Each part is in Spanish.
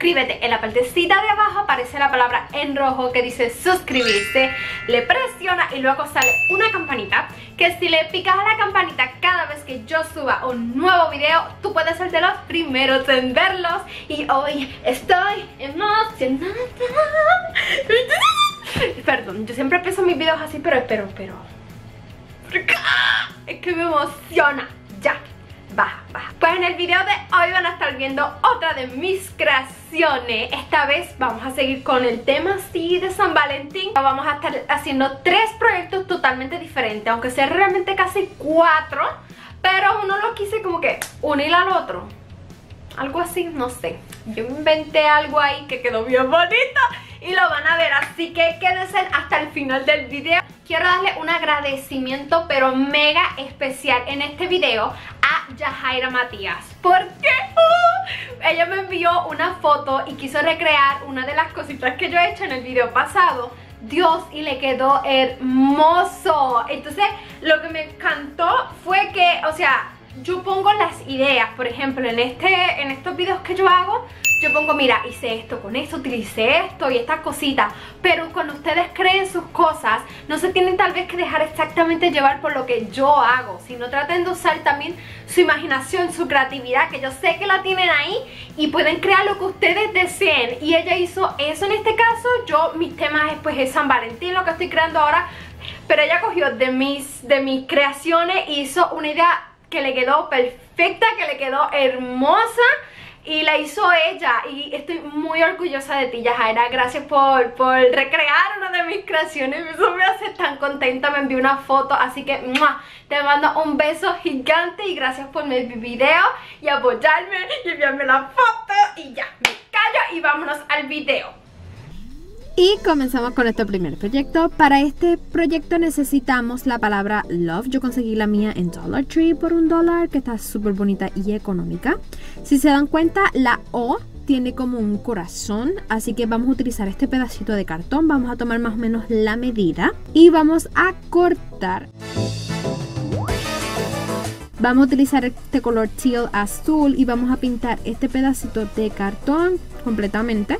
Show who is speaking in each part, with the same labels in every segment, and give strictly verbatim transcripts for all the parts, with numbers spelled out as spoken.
Speaker 1: suscríbete. En la partecita de abajo aparece la palabra en rojo que dice suscribirse. Le presiona y luego sale una campanita que si le picas a la campanita cada vez que yo suba un nuevo video, tú puedes ser de los primeros en verlos. Y hoy estoy emocionada. Perdón, yo siempre empiezo mis videos así, pero espero, pero es que me emociona. Ya, baja, baja. Pues en el video de hoy van a estar viendo otra de mis creaciones. Esta vez vamos a seguir con el tema así de San Valentín. Vamos a estar haciendo tres proyectos totalmente diferentes, aunque sea realmente casi cuatro, pero uno lo quise como que unir al otro. Algo así, no sé. Yo inventé algo ahí que quedó bien bonito y lo van a ver, así que quédense hasta el final del video. Quiero darle un agradecimiento pero mega especial en este video a Yajaira Matías, porque uh, ella me envió una foto y quiso recrear una de las cositas que yo he hecho en el video pasado. Dios, y le quedó hermoso. Entonces lo que me encantó fue que, o sea, yo pongo las ideas, por ejemplo, en, este, en estos videos que yo hago, yo pongo, mira, hice esto, con esto utilicé esto y estas cositas. Pero cuando ustedes creen sus cosas, no se tienen tal vez que dejar exactamente llevar por lo que yo hago, sino traten de usar también su imaginación, su creatividad, que yo sé que la tienen ahí y pueden crear lo que ustedes deseen. Y ella hizo eso en este caso. Yo, mis temas pues es San Valentín, lo que estoy creando ahora, pero ella cogió de mis, de mis creaciones y hizo una idea que le quedó perfecta, que le quedó hermosa y la hizo ella, y estoy muy orgullosa de ti, Yajaira. Gracias por, por recrear una de mis creaciones, eso me hace tan contenta. Me envió una foto, así que ¡mua! Te mando un beso gigante y gracias por mi video y apoyarme y enviarme la foto. Y ya, me callo y vámonos al video.
Speaker 2: Y comenzamos con este primer proyecto. Para este proyecto necesitamos la palabra love. Yo conseguí la mía en Dollar Tree por un dólar, que está súper bonita y económica. Si se dan cuenta, la O tiene como un corazón, así que vamos a utilizar este pedacito de cartón. Vamos a tomar más o menos la medida y vamos a cortar. Vamos a utilizar este color teal azul y vamos a pintar este pedacito de cartón completamente.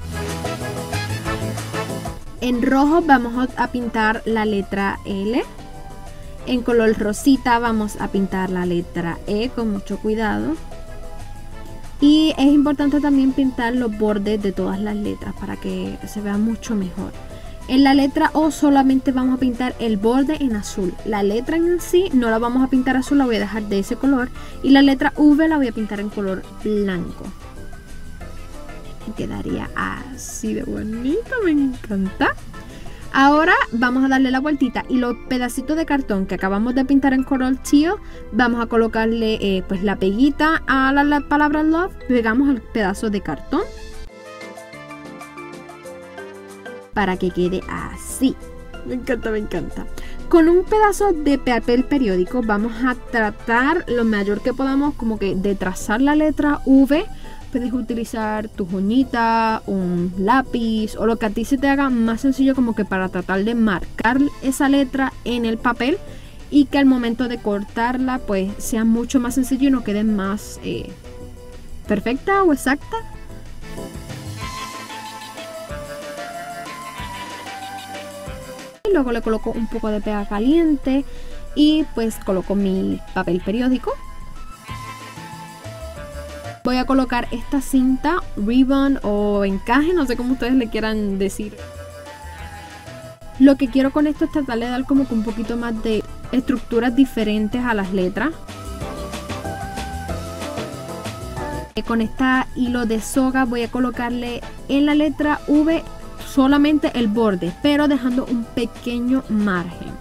Speaker 2: En rojo vamos a pintar la letra L. En color rosita vamos a pintar la letra E con mucho cuidado. Y es importante también pintar los bordes de todas las letras para que se vea mucho mejor. En la letra O solamente vamos a pintar el borde en azul. La letra en sí no la vamos a pintar azul, la voy a dejar de ese color. Y la letra V la voy a pintar en color blanco. Quedaría así de bonito, me encanta. Ahora vamos a darle la vueltita y los pedacitos de cartón que acabamos de pintar en color teal, vamos a colocarle eh, pues la peguita a la, la palabra love. Pegamos el pedazo de cartón para que quede así. Me encanta, me encanta. Con un pedazo de papel periódico vamos a tratar lo mayor que podamos como que de trazar la letra V. Puedes utilizar tu uñita, un lápiz o lo que a ti se te haga más sencillo, como que para tratar de marcar esa letra en el papel y que al momento de cortarla pues sea mucho más sencillo y no quede más eh, perfecta o exacta. Y luego le coloco un poco de pega caliente y pues coloco mi papel periódico. Voy a colocar esta cinta, ribbon o encaje, no sé cómo ustedes le quieran decir. Lo que quiero con esto es tratar de dar como que un poquito más de estructuras diferentes a las letras. Con esta hilo de soga voy a colocarle en la letra V solamente el borde, pero dejando un pequeño margen.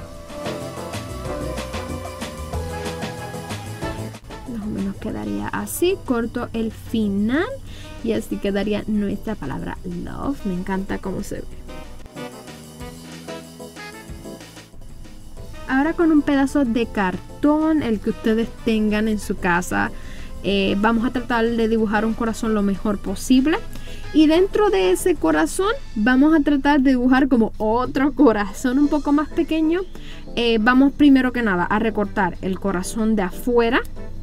Speaker 2: Quedaría así, corto el final y así quedaría nuestra palabra love. Me encanta cómo se ve. Ahora con un pedazo de cartón, el que ustedes tengan en su casa, eh, vamos a tratar de dibujar un corazón lo mejor posible. Y dentro de ese corazón vamos a tratar de dibujar como otro corazón un poco más pequeño. Eh, vamos primero que nada a recortar el corazón de afuera.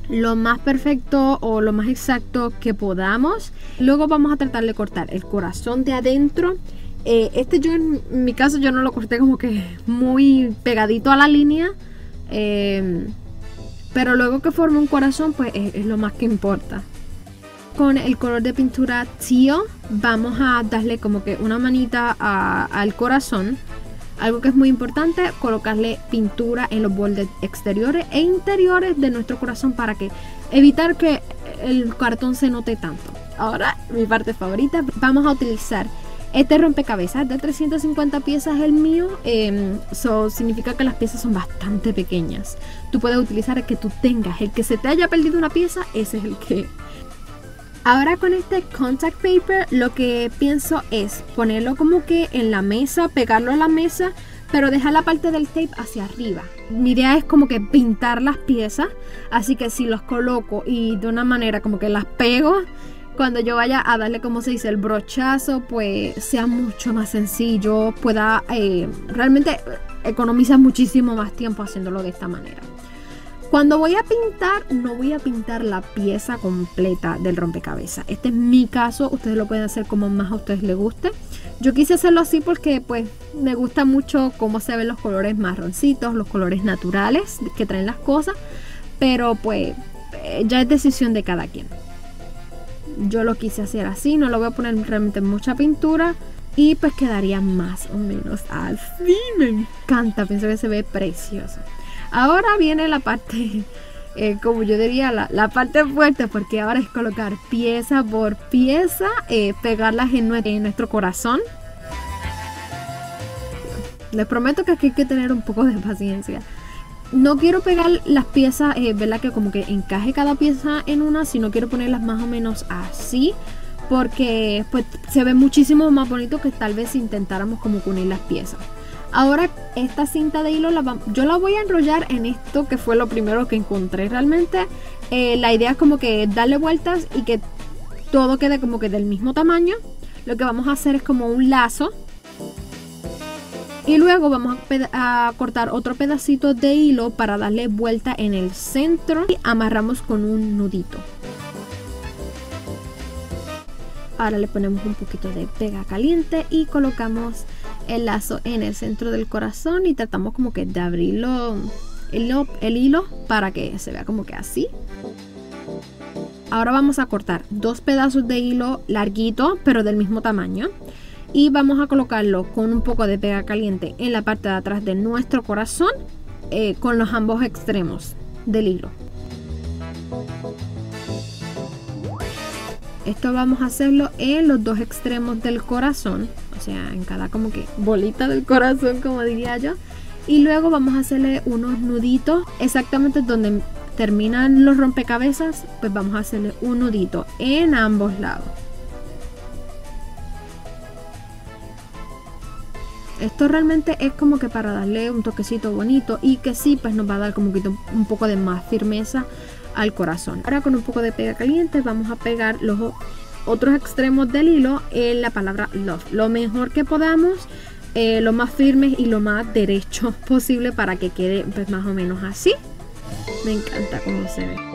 Speaker 2: lo más perfecto o lo más exacto que podamos. Luego vamos a tratar de cortar el corazón de adentro. Eh, este yo en mi caso yo no lo corté como que muy pegadito a la línea. Eh, pero luego que forme un corazón pues es, es lo más que importa. Con el color de pintura teal vamos a darle como que una manita a, al corazón. Algo que es muy importante, colocarle pintura en los bordes exteriores e interiores de nuestro corazón para que evitar que el cartón se note tanto. Ahora, mi parte favorita, vamos a utilizar este rompecabezas de trescientas cincuenta piezas, el mío. Eh, eso significa que las piezas son bastante pequeñas. Tú puedes utilizar el que tú tengas, el que se te haya perdido una pieza, ese es el que... Ahora con este contact paper lo que pienso es ponerlo como que en la mesa, pegarlo a la mesa, pero dejar la parte del tape hacia arriba. Mi idea es como que pintar las piezas, así que si los coloco y de una manera como que las pego, cuando yo vaya a darle, como se dice, el brochazo, pues sea mucho más sencillo, pueda eh, realmente economizar muchísimo más tiempo haciéndolo de esta manera. Cuando voy a pintar, no voy a pintar la pieza completa del rompecabezas. Este es mi caso, ustedes lo pueden hacer como más a ustedes les guste. Yo quise hacerlo así porque pues me gusta mucho cómo se ven los colores marroncitos, los colores naturales que traen las cosas. Pero pues ya es decisión de cada quien. Yo lo quise hacer así, no lo voy a poner realmente mucha pintura. Y pues quedaría más o menos así. Me encanta, pienso que se ve precioso. Ahora viene la parte, eh, como yo diría, la, la parte fuerte, porque ahora es colocar pieza por pieza, eh, pegarlas en, nue en nuestro corazón. Les prometo que aquí hay que tener un poco de paciencia. No quiero pegar las piezas, eh, ¿verdad? Que como que encaje cada pieza en una, sino quiero ponerlas más o menos así, porque pues se ve muchísimo más bonito que tal vez si intentáramos como unir las piezas. Ahora esta cinta de hilo la yo la voy a enrollar en esto que fue lo primero que encontré realmente. Eh, la idea es como que darle vueltas y que todo quede como que del mismo tamaño. Lo que vamos a hacer es como un lazo. Y luego vamos a, a cortar otro pedacito de hilo para darle vuelta en el centro y amarramos con un nudito. Ahora le ponemos un poquito de pega caliente y colocamos el lazo en el centro del corazón y tratamos como que de abrirlo el hilo, el hilo para que se vea como que así. Ahora vamos a cortar dos pedazos de hilo larguito pero del mismo tamaño y vamos a colocarlo con un poco de pega caliente en la parte de atrás de nuestro corazón, eh, con los ambos extremos del hilo. Esto vamos a hacerlo en los dos extremos del corazón, o sea, en cada como que bolita del corazón, como diría yo. Y luego vamos a hacerle unos nuditos exactamente donde terminan los rompecabezas, pues vamos a hacerle un nudito en ambos lados. Esto realmente es como que para darle un toquecito bonito y que sí, pues nos va a dar como que un poco de más firmeza al corazón. Ahora con un poco de pega caliente vamos a pegar los otros extremos del hilo en la palabra love. Lo mejor que podamos, eh, lo más firme y lo más derecho posible para que quede pues más o menos así. Me encanta cómo se ve.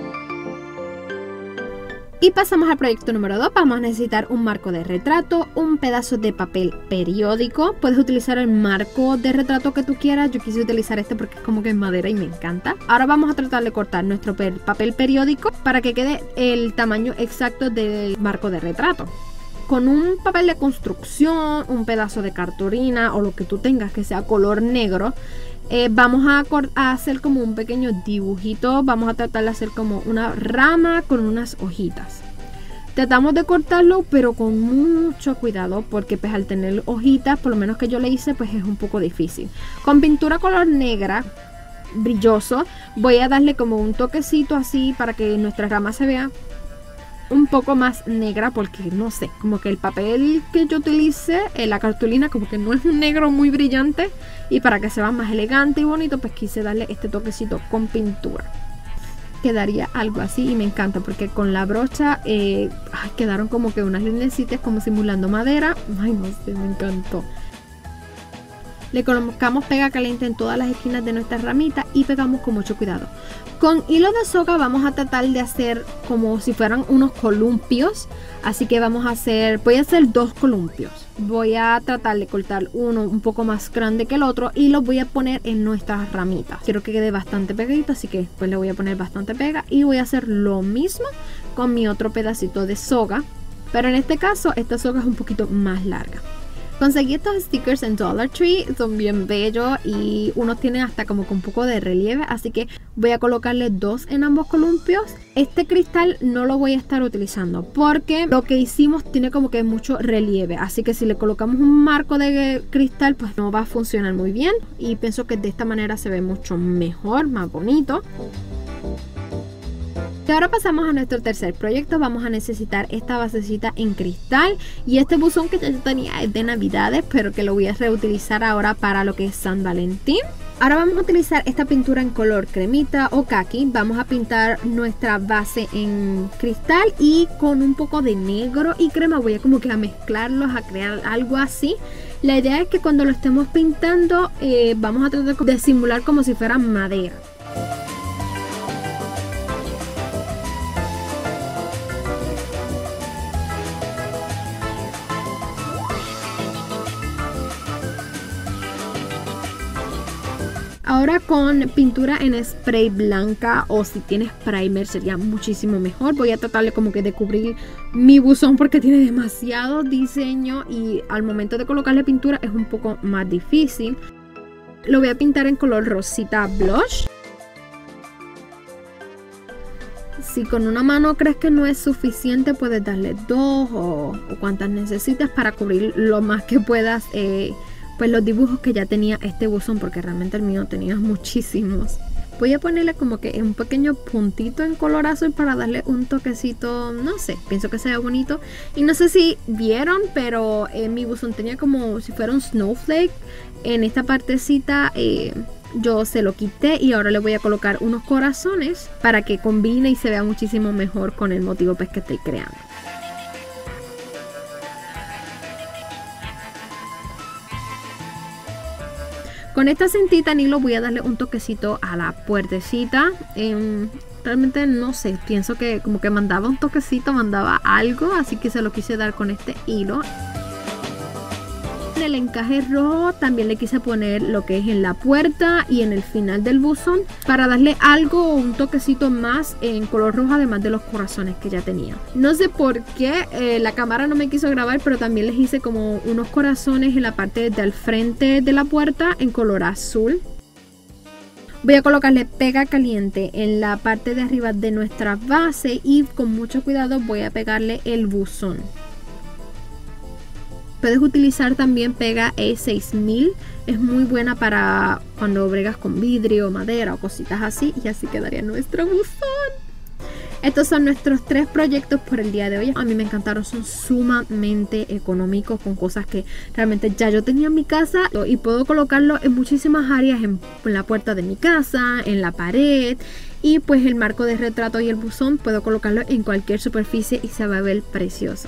Speaker 2: Y pasamos al proyecto número dos. Vamos a necesitar un marco de retrato, un pedazo de papel periódico. Puedes utilizar el marco de retrato que tú quieras. Yo quise utilizar este porque es como que en madera y me encanta. Ahora vamos a tratar de cortar nuestro papel periódico para que quede el tamaño exacto del marco de retrato. Con un papel de construcción, un pedazo de cartulina o lo que tú tengas que sea color negro, Eh, vamos a, a hacer como un pequeño dibujito. Vamos a tratar de hacer como una rama con unas hojitas. Tratamos de cortarlo pero con mucho cuidado porque pues al tener hojitas, por lo menos que yo le hice, pues es un poco difícil. Con pintura color negra brilloso voy a darle como un toquecito así para que nuestra rama se vea un poco más negra, porque no sé, como que el papel que yo utilice, eh, la cartulina, como que no es un negro muy brillante, y para que se vea más elegante y bonito pues quise darle este toquecito con pintura. Quedaría algo así y me encanta porque con la brocha eh, ay, quedaron como que unas linecitas como simulando madera. Ay, no sé, me encantó. Le colocamos pega caliente en todas las esquinas de nuestra ramita y pegamos con mucho cuidado. Con hilo de soga vamos a tratar de hacer como si fueran unos columpios. Así que vamos a hacer, voy a hacer dos columpios. Voy a tratar de cortar uno un poco más grande que el otro y los voy a poner en nuestras ramitas. Quiero que quede bastante pegadito, así que pues le voy a poner bastante pega. Y voy a hacer lo mismo con mi otro pedacito de soga. Pero en este caso esta soga es un poquito más larga. Conseguí estos stickers en Dollar Tree, son bien bellos y unos tienen hasta como con un poco de relieve, así que voy a colocarle dos en ambos columpios. Este cristal no lo voy a estar utilizando porque lo que hicimos tiene como que mucho relieve, así que si le colocamos un marco de cristal pues no va a funcionar muy bien y pienso que de esta manera se ve mucho mejor, más bonito. Y ahora pasamos a nuestro tercer proyecto. Vamos a necesitar esta basecita en cristal y este buzón que ya yo tenía es de navidades, pero que lo voy a reutilizar ahora para lo que es San Valentín. Ahora vamos a utilizar esta pintura en color cremita o kaki. Vamos a pintar nuestra base en cristal y con un poco de negro y crema voy a como que a mezclarlos, a crear algo así. La idea es que cuando lo estemos pintando eh, vamos a tratar de simular como si fuera madera. Ahora con pintura en spray blanca o si tienes primer sería muchísimo mejor. Voy a tratarle como que de cubrir mi buzón porque tiene demasiado diseño y al momento de colocarle pintura es un poco más difícil. Lo voy a pintar en color rosita blush. Si con una mano crees que no es suficiente, puedes darle dos o, o cuantas necesites para cubrir lo más que puedas eh, pues los dibujos que ya tenía este buzón, porque realmente el mío tenía muchísimos. Voy a ponerle como que un pequeño puntito en color azul para darle un toquecito, no sé, pienso que se ve bonito. Y no sé si vieron, pero eh, mi buzón tenía como si fuera un snowflake. En esta partecita eh, yo se lo quité y ahora le voy a colocar unos corazones para que combine y se vea muchísimo mejor con el motivo pues, que estoy creando. Con esta cintita en hilo voy a darle un toquecito a la puertecita. Eh, realmente no sé, pienso que como que mandaba un toquecito, mandaba algo, así que se lo quise dar con este hilo. En el encaje rojo también le quise poner lo que es en la puerta y en el final del buzón para darle algo, un toquecito más en color rojo, además de los corazones que ya tenía. No sé por qué eh, la cámara no me quiso grabar, pero también les hice como unos corazones en la parte del frente de la puerta en color azul. Voy a colocarle pega caliente en la parte de arriba de nuestra base y con mucho cuidado voy a pegarle el buzón. Puedes utilizar también pega E seis mil, es muy buena para cuando bregas con vidrio, madera o cositas así, y así quedaría nuestro buzón. Estos son nuestros tres proyectos por el día de hoy. A mí me encantaron, son sumamente económicos con cosas que realmente ya yo tenía en mi casa y puedo colocarlo en muchísimas áreas, en, en la puerta de mi casa, en la pared, y pues el marco de retrato y el buzón puedo colocarlo en cualquier superficie y se va a ver precioso.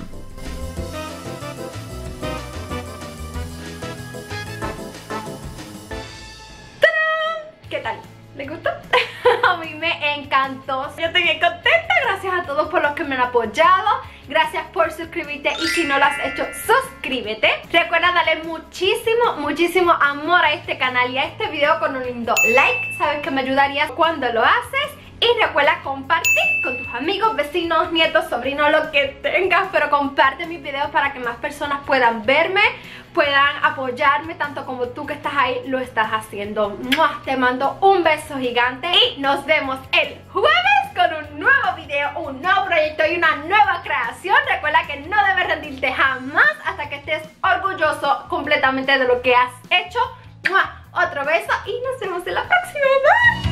Speaker 1: ¿Les gustó? A mí me encantó. Yo estoy bien contenta. Gracias a todos por los que me han apoyado. Gracias por suscribirte. Y si no lo has hecho, suscríbete. Recuerda darle muchísimo, muchísimo amor a este canal y a este video con un lindo like. Sabes que me ayudarías cuando lo haces. Y recuerda compartir con tus amigos, vecinos, nietos, sobrinos, lo que tengas. Pero comparte mis videos para que más personas puedan verme, puedan apoyarme, tanto como tú que estás ahí lo estás haciendo. ¡Mua! Te mando un beso gigante y nos vemos el jueves con un nuevo video, un nuevo proyecto y una nueva creación. Recuerda que no debes rendirte jamás hasta que estés orgulloso completamente de lo que has hecho. ¡Mua! Otro beso y nos vemos en la próxima. ¡Bye!